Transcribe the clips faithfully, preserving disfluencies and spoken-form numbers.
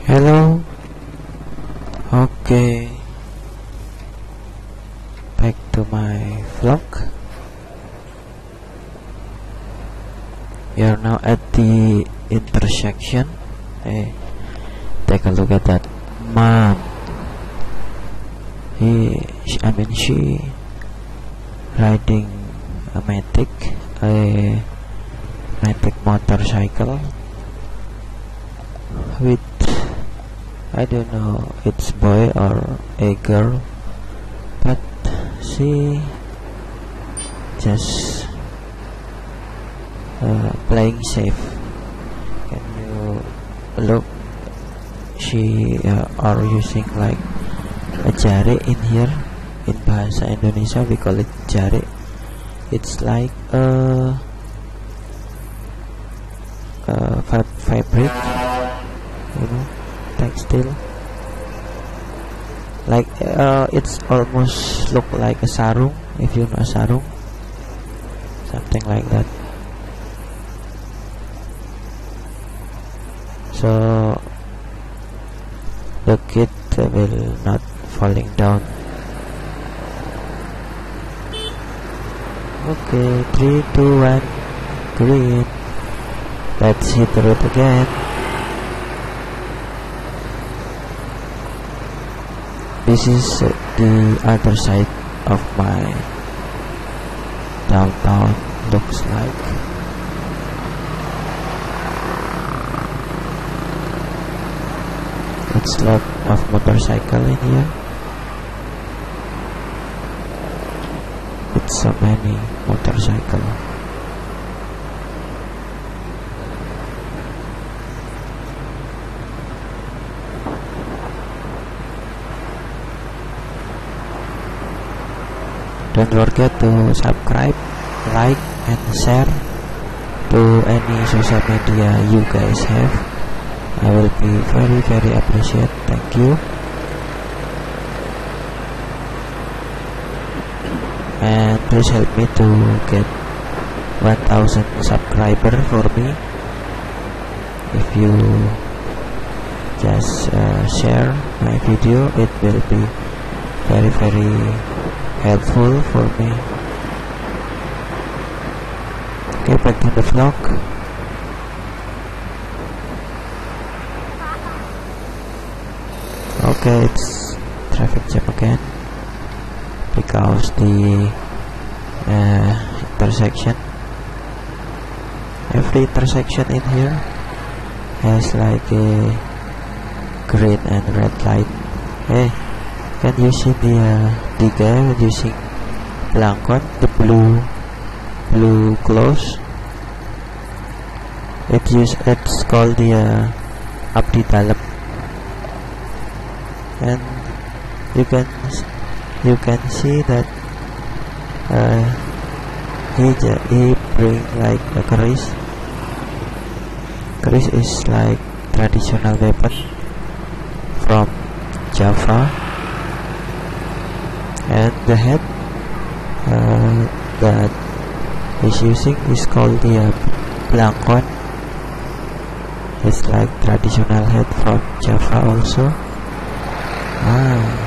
Hello. Okay, back to my vlog. We are now at the intersection. Hey, take a look at that mom. He, she, I mean she, riding a matic, a matic motorcycle with, I don't know, it's boy or a girl, but she just uh, playing safe. Can you look? She uh, are using like a jari in here. In bahasa Indonesia we call it jari. It's like a, a fab fabric, you know, textile. Like uh, it's almost look like a sarung, if you know a sarung, something like that. So the kid will not falling down. Okay, three, two, one, green. Let's hit the road again. This is uh, the other side of my downtown looks like. It's a lot of motorcycle in here. It's so many motorcycle. Don't forget to subscribe, like, and share to any social media you guys have. I will be very very appreciate. Thank you. And please help me to get one thousand subscriber for me. If you just uh, share my video, it will be very very helpful for me. Okay, back to the vlog. Okay, it's traffic jam again because the uh, intersection, every intersection in here has like a green and red light. Hey, can you see the uh, the guy using pelangkon, the blue blue clothes? It use it's called the uh, abdi dalam, and you can you can see that uh, he he bring like a keris. Keris is like traditional weapon from Java. And the head uh, that he's using is called the uh, pelangkon. It's like traditional head from Java also. Ah.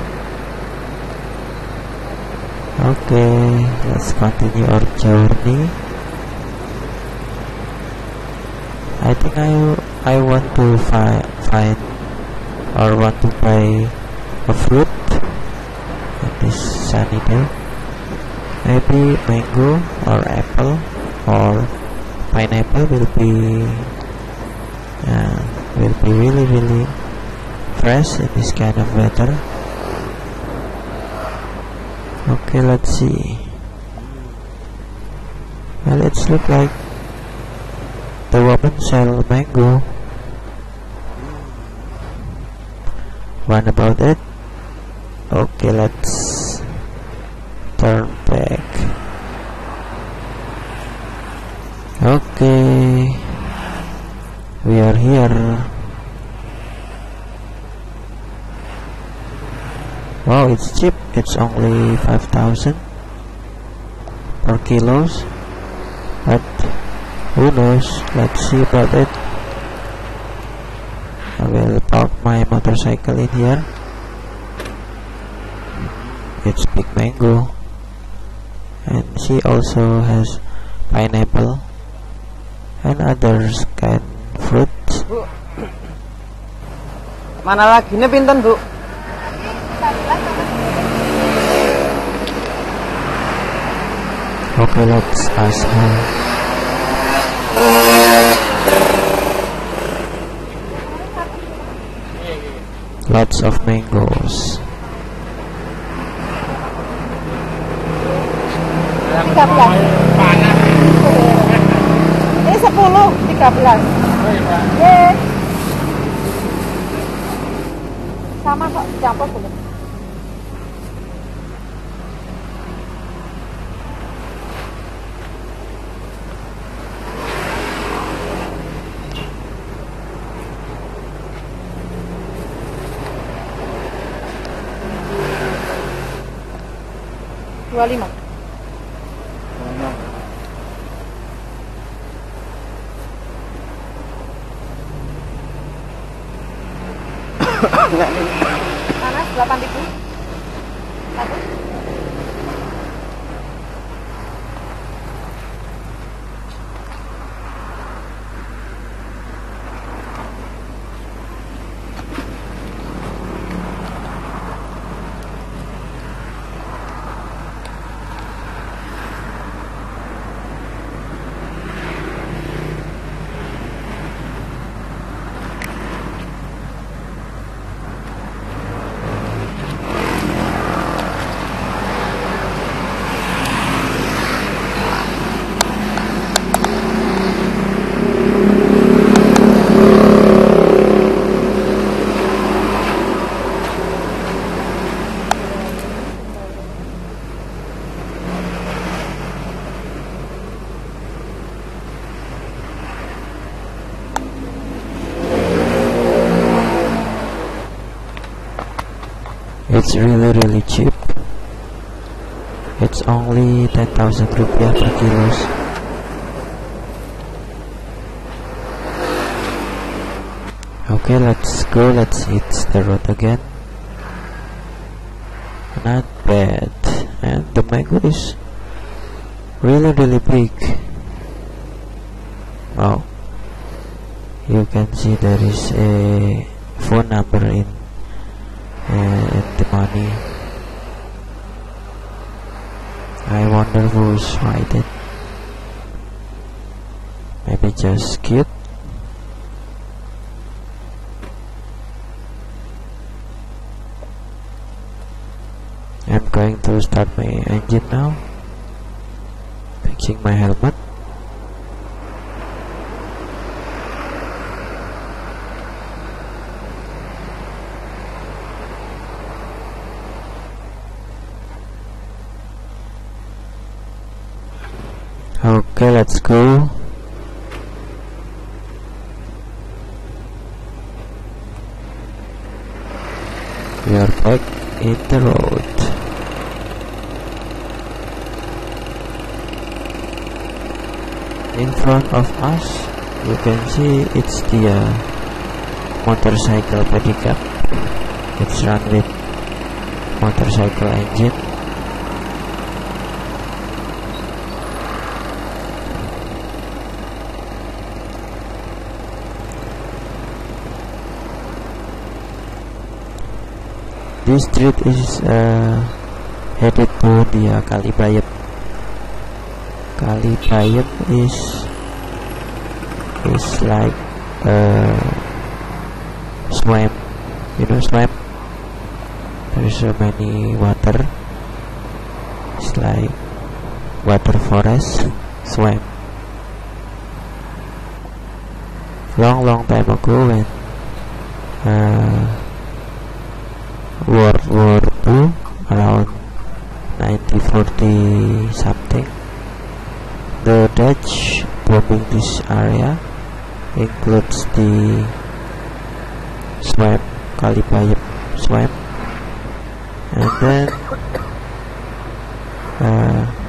Okay, let's continue our journey. I think I I want to fi find or want to buy a fruit. This sunny day, maybe mango or apple or pineapple will be uh, will be really really fresh in this kind of weather. Okay, let's see. Well, it's look like the woman sell mango. What about it? Okay, let's turn back. Okay, we are here. Wow, it's cheap. It's only five thousand per kilos. But who knows? Let's see about it. I will talk my motorcycle in here. It's big mango, and she also has pineapple and others kind fruits. Bu, mana lagi nih pinten bu? Okay, let's ask her. Lots of mangoes. tiga belas. Ini sepuluh, tiga belas. Ye. Sama kok, campur boleh. dua puluh lima. Panas delapan ribu. Satu. It's really really cheap. It's only ten thousand rupiah per kilos. Okay, let's go. Let's hit the road again. Not bad. And the mango is really really big. Wow. You can see there is a phone number in uh, in the money. I wonder who's writing. Maybe just cute. I'm going to start my engine now. Fixing my helmet. Okay, let's go. We are back in the road. In front of us, you can see it's the uh, motorcycle pedicab. It's run with motorcycle engine. This street is uh, headed to the uh, Kalibayam. Kalibayam is is like uh, swamp, you know swamp. There is so many water. It's like water forest, swamp. Long long time ago when uh, World War Two, around nineteen forty something, the Dutch bombing this area, includes the swamp, Kalibayam swamp, and then uh,